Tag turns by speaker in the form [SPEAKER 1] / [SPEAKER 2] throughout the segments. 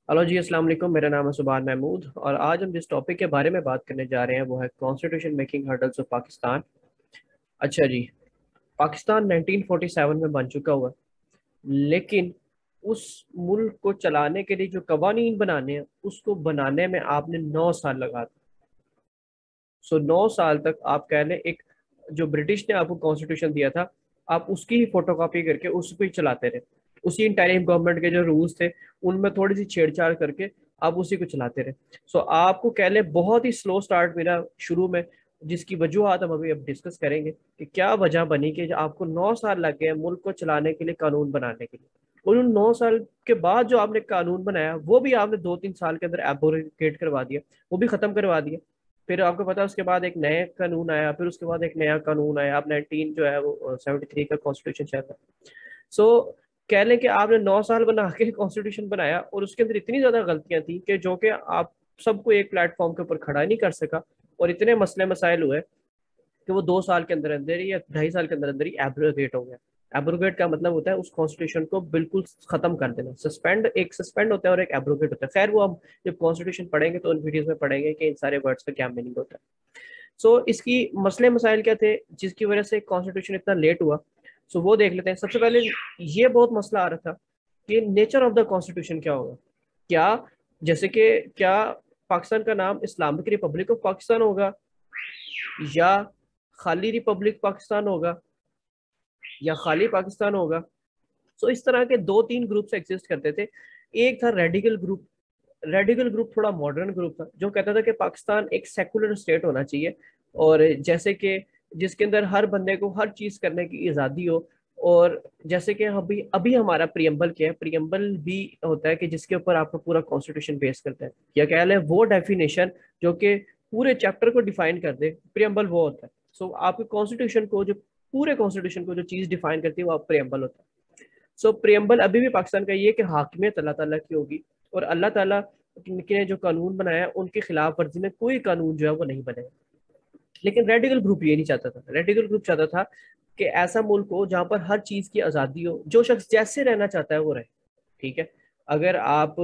[SPEAKER 1] Hello जी, अस्सलाम वालेकुम। मेरा नाम है सुभान महमूद और आज हम जिस टॉपिक के बारे में बात करने जा रहे हैं वो है constitution making hurdles of Pakistan. अच्छा जी, पाकिस्तान 1947 में बन चुका हुआ है, लेकिन उस मुल्क को चलाने के लिए जो कवानीन बनाने हैं उसको बनाने में आपने 9 साल लगा दिए। सो 9 साल तक आप कह लें, एक जो ब्रिटिश ने आपको कॉन्स्टिट्यूशन दिया था, आप उसकी ही फोटोकॉपी करके उसको ही चलाते रहे। उसी इंटरिम गवर्नमेंट के जो रूल्स थे उनमें थोड़ी सी छेड़छाड़ करके आप उसी को चलाते रहे। सो आपको कह लें बहुत ही स्लो स्टार्ट मिला शुरू में, जिसकी वजूहत हम अभी अब डिस्कस करेंगे कि क्या वजह बनी कि जो आपको 9 साल लग गए मुल्क को चलाने के लिए, कानून बनाने के लिए। और उन 9 साल के बाद जो आपने कानून बनाया वो भी आपने 2-3 साल के अंदर एब्रोगेट करवा दिया, वो भी खत्म करवा दिया। फिर आपको पता है उसके बाद एक नया कानून आया, फिर उसके बाद एक नया कानून आया। अब 19 जो है वो 73 का कॉन्स्टिट्यूशन चल रहा है। सो कह लें कि आपने 9 साल बना के कॉन्स्टिट्यूशन बनाया और उसके अंदर इतनी ज्यादा गलतियां थी कि जो कि आप सबको एक प्लेटफॉर्म के ऊपर खड़ा नहीं कर सका। और इतने मसले मसाइल हुए कि वो 2 साल के अंदर अंदर ही या 2.5 साल के अंदर अंदर ही एब्रोगेट हो गया। एब्रोगेट का मतलब होता है उस कॉन्स्टिट्यूशन को बिल्कुल खत्म कर देना। सस्पेंड, एक सस्पेंड होता है और एक एब्रोगेट होता है। खैर वो हम जब कॉन्स्टिट्यूशन पढ़ेंगे तो उन वीडियोस में पढ़ेंगे कि इन सारे वर्ड्स का क्या मीनिंग होता है। सो इसकी मसले मसाइल क्या थे जिसकी वजह से कॉन्स्टिट्यूशन इतना लेट हुआ। सो वो देख लेते हैं। सबसे पहले ये बहुत मसला आ रहा था कि नेचर ऑफ द कॉन्स्टिट्यूशन क्या होगा। क्या, जैसे कि क्या पाकिस्तान का नाम इस्लामिक रिपब्लिक ऑफ पाकिस्तान होगा, या खाली रिपब्लिक पाकिस्तान होगा, या खाली पाकिस्तान होगा। सो इस तरह के 2-3 ग्रुप्स एग्जिस्ट करते थे। एक था रेडिकल ग्रुप। रेडिकल ग्रुप थोड़ा मॉडर्न ग्रुप था जो कहता था कि पाकिस्तान एक सेकुलर स्टेट होना चाहिए, और जैसे कि जिसके अंदर हर बंदे को हर चीज करने की आज़ादी हो। और जैसे कि अभी अभी हमारा प्रियम्बल क्या है, प्रियम्बल भी होता है कि जिसके ऊपर आपका पूरा कॉन्स्टिट्यूशन बेस करता है, या कह लें वो डेफिनेशन जो कि पूरे चैप्टर को डिफाइन कर दे, प्रियम्बल वो होता है। सो आपके कॉन्स्टिट्यूशन को जो, पूरे कॉन्स्टिट्यूशन को जो चीज डिफाइन करती है वो आप प्रियम्बल होता है। सो प्रियम्बल अभी भी पाकिस्तान का ये है कि हाकिमियत अल्लाह ताला की होगी, और अल्लाह ताला के जो कानून बनाया उनके खिलाफ वर्जी में कोई कानून जो है वो नहीं बनेगा। लेकिन रेडिकल ग्रुप ये नहीं चाहता था। रेडिकल ग्रुप चाहता था कि ऐसा मुल्क हो जहां पर हर चीज की आज़ादी हो, जो शख्स जैसे रहना चाहता है वो रहे। ठीक है, अगर आप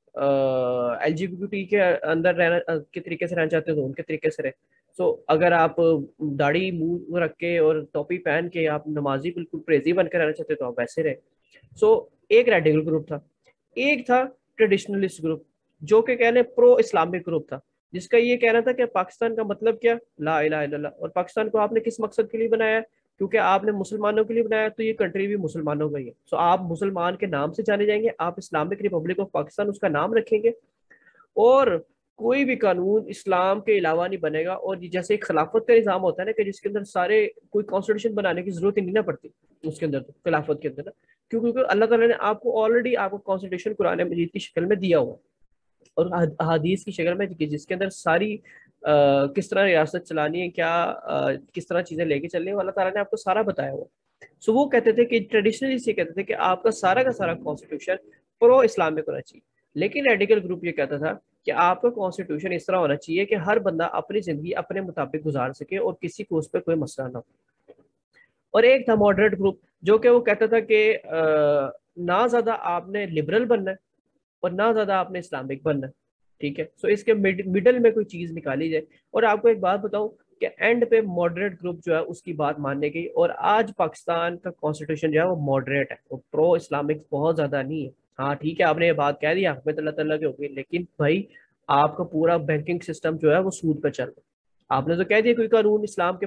[SPEAKER 1] एलजीबीटी के अंदर रहना के तरीके से रहना चाहते हो तो उनके तरीके से रहे। सो अगर आप दाढ़ी मुंह रख के और टोपी पहन के आप नमाजी बिल्कुल प्रेजी बनकर रहना चाहते हो तो आप वैसे रहे। सो एक रेडिकल ग्रुप था। एक था ट्रेडिशनलिस्ट ग्रुप, जो कि कह लें प्रो इस्लामिक ग्रुप था, जिसका ये कहना था कि पाकिस्तान का मतलब क्या, ला इलाहा इल्लल्लाह। और पाकिस्तान को आपने किस मकसद के लिए बनाया? क्योंकि आपने मुसलमानों के लिए बनाया, तो ये कंट्री भी मुसलमानों का ही है। सो आप मुसलमान के नाम से जाने जाएंगे, आप इस्लामिक रिपब्लिक ऑफ पाकिस्तान उसका नाम रखेंगे, और कोई भी कानून इस्लाम के अलावा नहीं बनेगा। और ये जैसे एक खिलाफत का निज़ाम होता है ना, कि जिसके अंदर सारे, कोई कॉन्स्टिट्यूशन बनाने की जरूरत ही नहीं ना पड़ती उसके अंदर, तो खिलाफत के अंदर ना, क्योंकि अल्लाह ताला ने आपको ऑलरेडी आपको कॉन्स्टिट्यूशन कुरान मजीद की शक्ल में दिया हुआ है, और हदीस की शक्ल में, जिसके अंदर सारी किस तरह रियासत चलानी है, क्या किस तरह चीजें लेके चलनी है, अल्लाह ताला ने आपको सारा बताया हुआ। सो वो कहते थे कि ट्रेडिशनली से कहते थे कि आपका सारा का सारा कॉन्स्टिट्यूशन प्रो इस्लामिक होना चाहिए। लेकिन रेडिकल ग्रुप ये कहता था कि आपका कॉन्स्टिट्यूशन इस तरह होना चाहिए कि हर बंदा अपनी जिंदगी अपने मुताबिक गुजार सके और किसी को उस पर कोई मसला ना हो। और एक था मॉडरेट ग्रुप, जो कि वो कहता था कि ना ज्यादा आपने लिबरल बनना है और ना ज्यादा आपने इस्लामिक बनना है। ठीक है, सो इसके मिडल में कोई चीज निकाली जाए। और आपको एक बात बताऊं कि एंड पे मॉडरेट ग्रुप जो है उसकी बात मानने गई, और आज पाकिस्तान का कॉन्स्टिट्यूशन जो है वो मॉडरेट है, वो प्रो इस्लामिक बहुत ज्यादा नहीं है। हाँ ठीक है, आपने ये बात कह दी अहमद अल्लाह ताला की होगी, लेकिन भाई आपका पूरा बैंकिंग सिस्टम जो है वो सूद पर चल रहा है। आपने तो कह दिया कोई कानून इस्लाम के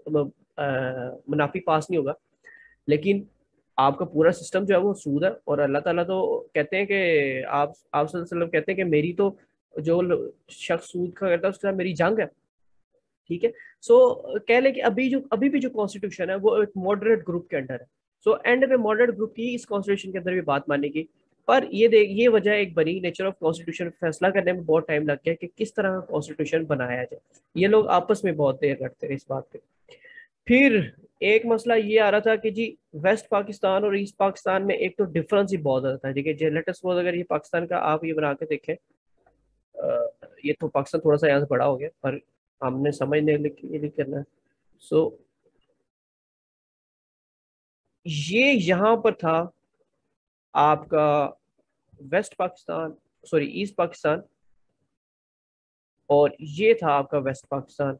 [SPEAKER 1] मुनाफी पास नहीं होगा, लेकिन आपका पूरा सिस्टम जो है वो सूद है। और अल्लाह ताला तो कहते हैं कि आप सल्लल्लाहु अलैहि वसल्लम कहते हैं कि मेरी तो, जो शख्स सूद का करता है उसके साथ मेरी जंग है। ठीक है, सो कह ले कि अभी भी जो कॉन्स्टिट्यूशन है वो एक मॉडरेट ग्रुप के अंडर है। सो एंड में मॉडरेट ग्रुप की इस कॉन्स्टिट्यूशन के अंदर भी बात मानने की। पर ये वजह एक बनी नेचर ऑफ कॉन्स्टिट्यूशन, फैसला करने में बहुत टाइम लग गया कि किस तरह का कॉन्स्टिट्यूशन बनाया जाए। ये लोग आपस में बहुत देर करते रहे इस बात पे। फिर एक मसला ये आ रहा था कि जी, वेस्ट पाकिस्तान और ईस्ट पाकिस्तान में एक तो डिफरेंस ही बहुत ज्यादा था। ठीक है, लेट अस सपोज अगर ये पाकिस्तान का आप ये बना के देखें, ये तो पाकिस्तान थोड़ा सा यहाँ से बड़ा हो गया, पर हमने समझने के लिए करना है। सो ये यहाँ पर था आपका west Pakistan, sorry east Pakistan, और ये था आपका वेस्ट पाकिस्तान।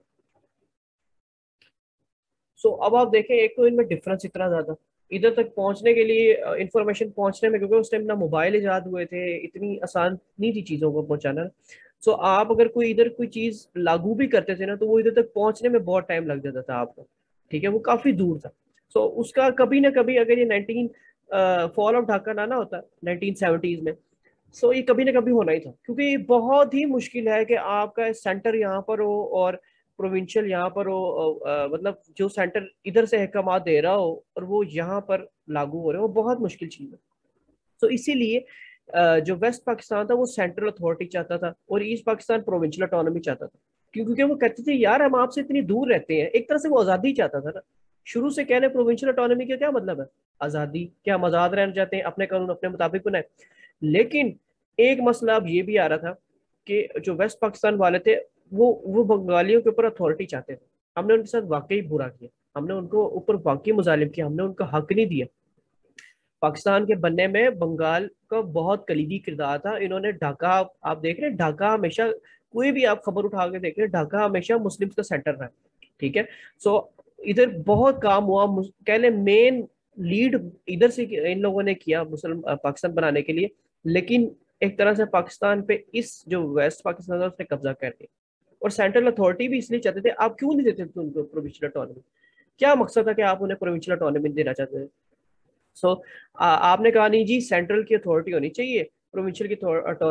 [SPEAKER 1] सो अब आप देखें, एक तो इनमें डिफरेंस इतना ज्यादा, इधर तक पहुंचने के लिए इंफॉर्मेशन पहुंचने में, क्योंकि उस टाइम ना मोबाइल इजाद हुए थे, इतनी आसान नहीं थी चीजों को पहुंचाना। सो आप अगर कोई इधर कोई चीज लागू भी करते थे ना, तो वो इधर तक पहुंचने में बहुत टाइम लग जाता था आपको। ठीक है, वो काफी दूर था। सो उसका कभी ना कभी, अगर ये 19 फॉल ऑफ ढाका ना होता 1970s में, सो ये कभी ना कभी होना ही था, क्योंकि ये बहुत ही मुश्किल है कि आपका सेंटर यहाँ पर हो और प्रोविंशियल यहाँ पर हो, मतलब जो सेंटर इधर से अहकाम दे रहा हो और वो यहाँ पर लागू हो रहे हो, वो बहुत मुश्किल चीज है। तो इसीलिए जो वेस्ट पाकिस्तान था वो सेंट्रल अथॉरिटी चाहता था, और ईस्ट पाकिस्तान प्रोविंशियल ऑटोनॉमी चाहता था। क्योंकि वो कहते थे यार हम आपसे इतनी दूर रहते हैं, एक तरह से वो आजादी चाहता था ना। शुरू से कहने प्रोविंशियल ऑटोनॉमी का क्या मतलब है? आजादी, क्या हम आजाद रहना चाहते हैं, अपने कानून अपने मुताबिक बनाए। लेकिन एक मसला अब ये भी आ रहा था कि जो वेस्ट पाकिस्तान वाले थे, वो बंगालियों के ऊपर अथॉरिटी चाहते थे। हमने उनके साथ वाकई बुरा किया, हमने उनको ऊपर वाकई मुजालिम किया, हमने उनका हक नहीं दिया। पाकिस्तान के बनने में बंगाल का बहुत कलीदी किरदार था। इन्होंने ढाका, आप देख रहे हैं ढाका हमेशा, कोई भी आप खबर उठा के देख रहे हैं, ढाका हमेशा मुस्लिम का सेंटर रहा। ठीक है। सो इधर बहुत काम हुआ, कह लें मेन लीड इधर से इन लोगों ने किया मुस्लिम पाकिस्तान बनाने के लिए। लेकिन एक तरह से पाकिस्तान पे इस जो वेस्ट पाकिस्तान था उसने कब्जा कर लिया। और सेंट्रल अथॉरिटी भी इसलिए चाहते थे, आप क्यों नहीं देते थे उनको प्रोविंशियल ऑटोनॉमी? क्या मकसद था कि आप उन्हें प्रोविंशियल ऑटोनॉमी देना चाहते थे? सो आपने कहा नहीं जी, सेंट्रल की अथॉरिटी होनी चाहिए, प्रोविंशियल की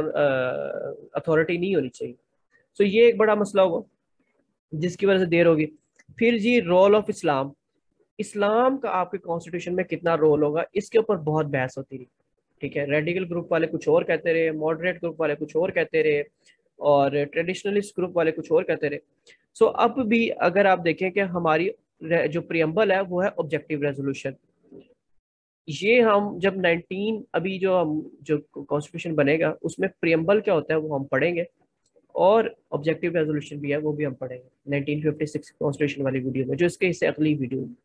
[SPEAKER 1] अथॉरिटी नहीं होनी चाहिए। सो ये एक बड़ा मसला हुआ जिसकी वजह से देर होगी। फिर जी रोल ऑफ इस्लाम, इस्लाम का आपके कॉन्स्टिट्यूशन में कितना रोल होगा, इसके ऊपर बहुत बहस होती रही। ठीक है, रेडिकल ग्रुप वाले कुछ और कहते रहे, मॉडरेट ग्रुप वाले कुछ और कहते रहे, और ट्रेडिशनलिस्ट ग्रुप वाले कुछ और कहते रहे। सो अब भी अगर आप देखें कि हमारी जो प्रियम्बल है वो है ऑब्जेक्टिव रेजोल्यूशन। ये हम जब 19 अभी जो हम जो कॉन्स्टिट्यूशन बनेगा उसमें प्रियम्बल क्या होता है वो हम पढ़ेंगे, और ऑब्जेक्टिव रेजोल्यूशन भी है वो भी हम पढ़ेंगे 1956 कॉन्स्टिट्यूशन वाली वीडियो में, जो इसके इससे अगली वीडियो में।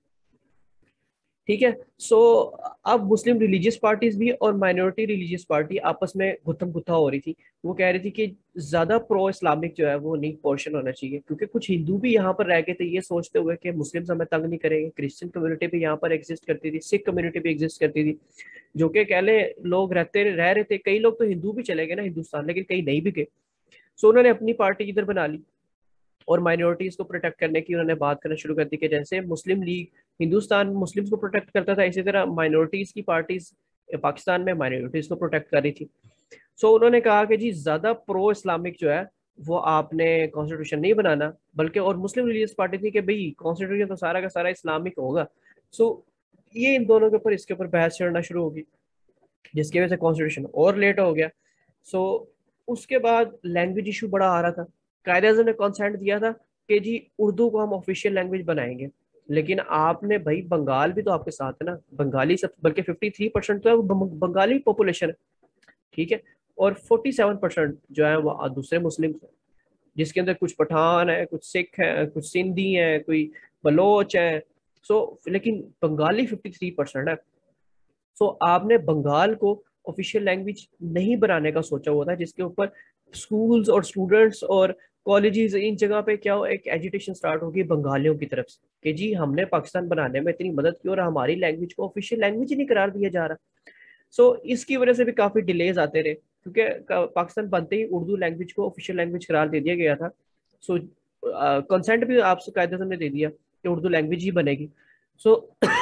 [SPEAKER 1] ठीक है। सो अब मुस्लिम रिलीजियस पार्टीज भी और माइनॉरिटी रिलीजियस पार्टी आपस में गुत्थम गुत्था हो रही थी। वो कह रही थी कि ज्यादा प्रो इस्लामिक जो है वो नहीं पोर्शन होना चाहिए, क्योंकि कुछ हिंदू भी यहाँ पर रह गए थे ये सोचते हुए कि मुस्लिम हमें तंग नहीं करेंगे। क्रिश्चियन कम्युनिटी भी यहाँ पर एग्जिस्ट करती थी, सिख कम्युनिटी भी एग्जिस्ट करती थी, जो कि कह ले लोग रह रहे थे। कई लोग तो हिंदू भी चले गए ना हिंदुस्तान, लेकिन कई नहीं भी गए। सो उन्होंने अपनी पार्टी इधर बना ली, और माइनॉरिटीज को प्रोटेक्ट करने की उन्होंने बात करना शुरू कर दी कि जैसे मुस्लिम लीग हिंदुस्तान मुस्लिम्स को प्रोटेक्ट करता था, इसी तरह माइनॉरिटीज की पार्टीज पाकिस्तान में माइनॉरिटीज को प्रोटेक्ट कर रही थी। सो उन्होंने कहा कि जी ज्यादा प्रो इस्लामिक जो है वो आपने कॉन्स्टिट्यूशन नहीं बनाना, बल्कि, और मुस्लिम रिलीजियस पार्टी थी कि भाई कॉन्स्टिट्यूशन तो सारा का सारा इस्लामिक होगा। सो ये इन दोनों के ऊपर इसके ऊपर बहस चढ़ना शुरू होगी, जिसकी वजह से कॉन्स्टिट्यूशन और लेट हो गया। सो उसके बाद लैंग्वेज इशू बड़ा आ रहा था। कायदे आज़म ने कॉन्सेंट दिया था कि जी उर्दू को हम ऑफिशियल लैंग्वेज बनाएंगे। लेकिन आपने भाई, बंगाल भी तो आपके साथ है ना, बंगाली सब, बल्कि 53% तो है वो बंगाली पॉपुलेशन है। ठीक है। और 47% जो है वो दूसरे मुस्लिम है, जिसके अंदर कुछ पठान है, कुछ सिख है, कुछ सिंधी है, कोई बलोच है। सो लेकिन बंगाली 53% है। सो आपने बंगाल को ऑफिशियल लैंग्वेज नहीं बनाने का सोचा हुआ था, जिसके ऊपर स्कूल्स और स्टूडेंट्स और कॉलेजेस इन जगह पे क्या हो, एक एजुटेशन स्टार्ट होगी बंगालियों की तरफ से कि जी हमने पाकिस्तान बनाने में इतनी मदद की और हमारी लैंग्वेज को ऑफिशियल लैंग्वेज ही नहीं करार दिया जा रहा। सो इसकी वजह से भी काफी डिलेज आते रहे, क्योंकि पाकिस्तान बनते ही उर्दू लैंग्वेज को ऑफिशियल लैंग्वेज करार दे दिया गया था। सो कंसेंट भी आपसे कायदे ने दे दिया कि उर्दू लैंग्वेज ही बनेगी। सो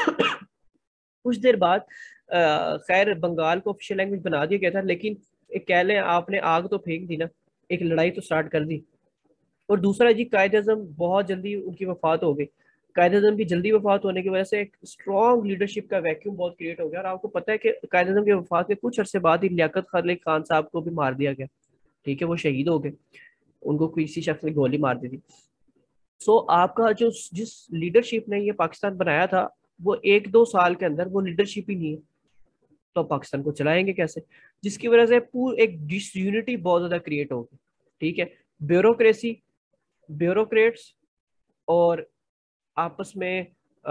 [SPEAKER 1] कुछ देर बाद खैर बंगाल को ऑफिशियल लैंग्वेज बना दिया गया था, लेकिन एक कह लें आपने आग तो फेंक दी ना, एक लड़ाई तो स्टार्ट कर दी। और दूसरा जी, कायदे आज़म बहुत जल्दी उनकी वफात हो गई। कायदे आज़म की जल्दी वफात होने की वजह से एक स्ट्रॉन्ग लीडरशिप का वैक्यूम बहुत क्रिएट हो गया। और आपको पता है कि कायदे आज़म की वफात के कुछ अरसे बाद ही लियाकत अली खान साहब को भी मार दिया गया। ठीक है, वो शहीद हो गए, उनको किसी शख्स ने गोली मार दी थी। सो आपका जो जिस लीडरशिप ने ये पाकिस्तान बनाया था, वो 1-2 साल के अंदर वो लीडरशिप ही नहीं है, तो आप पाकिस्तान को चलाएंगे कैसे? जिसकी वजह से पूरी एक डिसयूनिटी बहुत ज्यादा क्रिएट होगी। ठीक है, ब्यूरोक्रेसी, ब्यूरोक्रेट्स और आपस में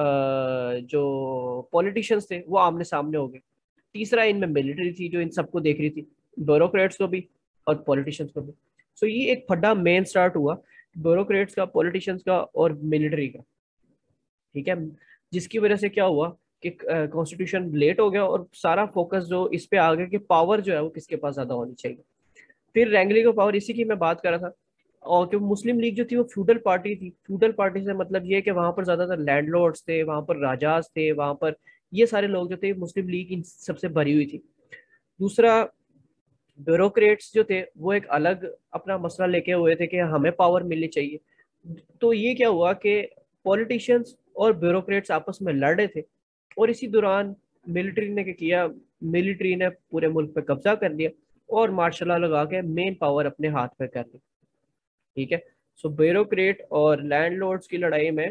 [SPEAKER 1] जो पॉलिटिशियंस थे वो आमने सामने हो गए। तीसरा, इनमें मिलिट्री थी जो इन सबको देख रही थी, ब्यूरोक्रेट्स को भी और पॉलिटिशियंस को भी। सो ये एक फड्डा मेन स्टार्ट हुआ ब्यूरोक्रेट्स का, पॉलिटिशियंस का और मिलिट्री का, ठीक है। जिसकी वजह से क्या हुआ कि कॉन्स्टिट्यूशन लेट हो गया और सारा फोकस जो इस पे आ गया कि पावर जो है वो किसके पास ज्यादा होनी चाहिए। फिर रैंगलिंग ऑफ पावर, इसी की मैं बात कर रहा था। और कि मुस्लिम लीग जो थी वो फ्यूडल पार्टी थी। फ्यूडल पार्टी से मतलब ये है कि वहां पर ज्यादातर लैंडलॉर्ड्स थे, वहां पर राजाज थे, वहां पर ये सारे लोग जो थे, मुस्लिम लीग इन सबसे भरी हुई थी। दूसरा, ब्यूरोक्रेट्स जो थे वो एक अलग अपना मसला लेके हुए थे कि हमें पावर मिलनी चाहिए। तो ये क्या हुआ कि पॉलिटिशियंस और ब्यूरोक्रेट्स आपस में लड़ रहे थे, और इसी दौरान मिलिट्री ने क्या किया, मिलिट्री ने पूरे मुल्क पे कब्जा कर लिया और मार्शल लॉ लगा के मेन पावर अपने हाथ पे कर ली, ठीक है। सो ब्यूरोक्रेट और लैंडलॉर्ड्स की लड़ाई में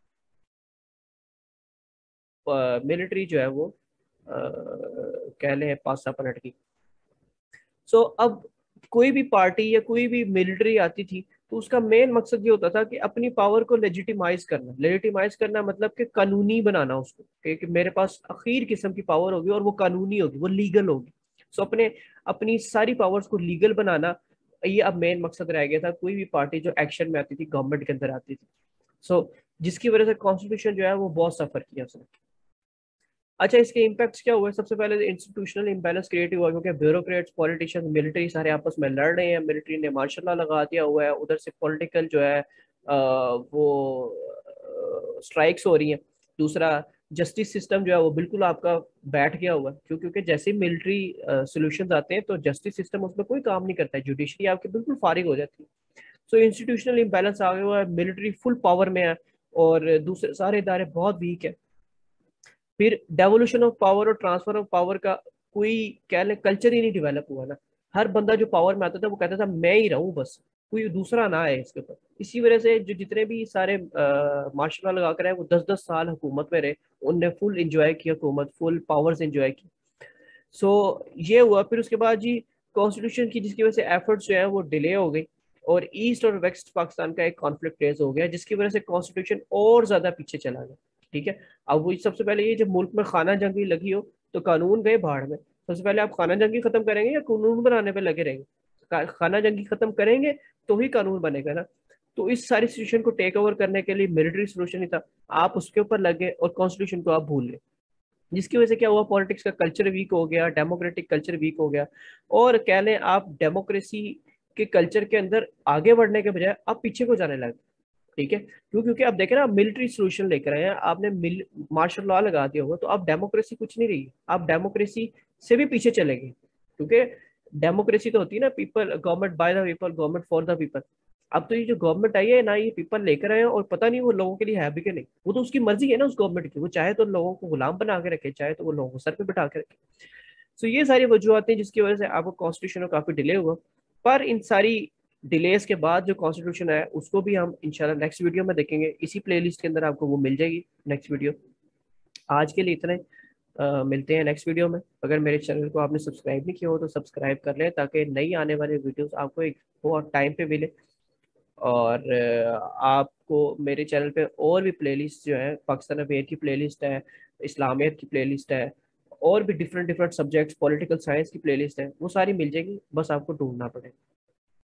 [SPEAKER 1] मिलिट्री जो है वो कह लें पासा पलट गई। सो अब कोई भी पार्टी या कोई भी मिलिट्री आती थी तो उसका मेन मकसद ये होता था कि अपनी पावर को लेजिटिमाइज करना। लेजिटिमाइज करना मतलब कि कानूनी बनाना उसको, कि मेरे पास आखिर किस्म की पावर होगी और वो कानूनी होगी, वो लीगल होगी। सो अपने अपनी सारी पावर्स को लीगल बनाना, ये अब मेन मकसद रह गया था कोई भी पार्टी जो एक्शन में आती थी, गवर्नमेंट के अंदर आती थी। सो जिसकी वजह से कॉन्स्टिट्यूशन जो है वो बहुत सफर किया उसने। अच्छा, इसके इम्पैक्ट्स क्या हुए? सबसे पहले इंस्टीट्यूशनल इम्बैलेंस क्रिएट हुआ क्योंकि ब्यूरोक्रेट्स, पॉलिटिशियंस, मिलिट्री सारे आपस में लड़ रहे हैं। मिलिट्री ने मार्शल लॉ लगा दिया हुआ है, उधर से पॉलिटिकल जो है वो स्ट्राइक्स हो रही हैं। दूसरा, जस्टिस सिस्टम जो है वो बिल्कुल आपका बैठ गया हुआ है, क्योंकि जैसे ही मिलिट्री सोल्यूशन आते हैं तो जस्टिस सिस्टम उसमें कोई काम नहीं करता है, जुडिशरी आपकी बिल्कुल फारिग हो जाती है। सो इंस्टीट्यूशनल इम्बैलेंस आ गया हुआ है, मिलिट्री फुल पावर में है और दूसरे सारे इदारे बहुत वीक है। फिर डेवोल्यूशन ऑफ पावर और ट्रांसफर ऑफ पावर का कोई कह ले कल्चर ही नहीं डेवलप हुआ ना। हर बंदा जो पावर में आता था वो कहता था मैं ही रहूं बस, कोई दूसरा ना आए इसके ऊपर। इसी वजह से जो जितने भी सारे मार्शल लॉ लगा कर आए वो 10-10 साल हुकूमत में रहे, उनने फुल इंजॉय किया हुकूमत, फुल पावर्स इंजॉय की। सो ये हुआ। फिर उसके बाद जी कॉन्स्टिट्यूशन की, जिसकी वजह से एफर्ट्स जो है वो डिले हो गई और ईस्ट और वेस्ट पाकिस्तान का एक कॉन्फ्लिक्ट रेज हो गया, जिसकी वजह से कॉन्स्टिट्यूशन और ज्यादा पीछे चला गया, ठीक है। अब वो सबसे पहले ये जब मुल्क में खाना जंगी लगी हो तो कानून गए भाड़ में। सबसे पहले आप खाना जंगी खत्म करेंगे या कानून बनाने पे लगे रहेंगे? खाना जंगी खत्म करेंगे तो ही कानून बनेगा ना। तो इस सारी सिचुएशन को टेक ओवर करने के लिए मिलिट्री सोल्यूशन ही था, आप उसके ऊपर लगे और कॉन्स्टिट्यूशन को आप भूल गए। जिसकी वजह से क्या हुआ, पॉलिटिक्स का कल्चर वीक हो गया, डेमोक्रेटिक कल्चर वीक हो गया। और कह लें आप डेमोक्रेसी के कल्चर के अंदर आगे बढ़ने के बजाय आप पीछे को जाने लगे, ठीक है। क्योंकि आप देखें ना, मिलिट्री सोल्यूशन लेकर आए हैं आपने, मार्शल लॉ लगा दिया होगा, तो अब डेमोक्रेसी कुछ नहीं रही, आप डेमोक्रेसी से भी पीछे चले गए। क्योंकि डेमोक्रेसी तो होती है ना, people, government by the people, government for the people. अब तो ये जो गवर्नमेंट आई है ना, ये पीपल लेकर आए हैं और पता नहीं वो लोगों के लिए है भी कि नहीं। वो तो उसकी मर्जी है ना उस गवर्नमेंट की, वो चाहे तो लोगों को गुलाम बना के रखे, चाहे तो वो लोगों को सर पे बिठा के रखे। सो ये सारी वजूहतें जिसकी वजह से आपको कॉन्स्टिट्यूशन में काफी डिले हुआ। पर इन सारी डिलेस के बाद जो कॉन्स्टिट्यूशन है उसको भी हम इंशाल्लाह नेक्स्ट वीडियो में देखेंगे, इसी प्लेलिस्ट के अंदर आपको वो मिल जाएगी नेक्स्ट वीडियो। आज के लिए इतना ही। मिलते हैं नेक्स्ट वीडियो में। अगर मेरे चैनल को आपने सब्सक्राइब नहीं किया हो तो सब्सक्राइब कर लें, ताकि नई आने वाली वीडियोस आपको एक बहुत टाइम पे मिले। और आपको मेरे चैनल पे और भी प्लेलिस्ट जो है, पाकिस्तान अफेयर की प्लेलिस्ट है, इस्लामियत की प्लेलिस्ट है, और भी different different subjects, political science की प्लेलिस्ट है, वो सारी मिल जाएगी, बस आपको ढूंढना पड़ेगा।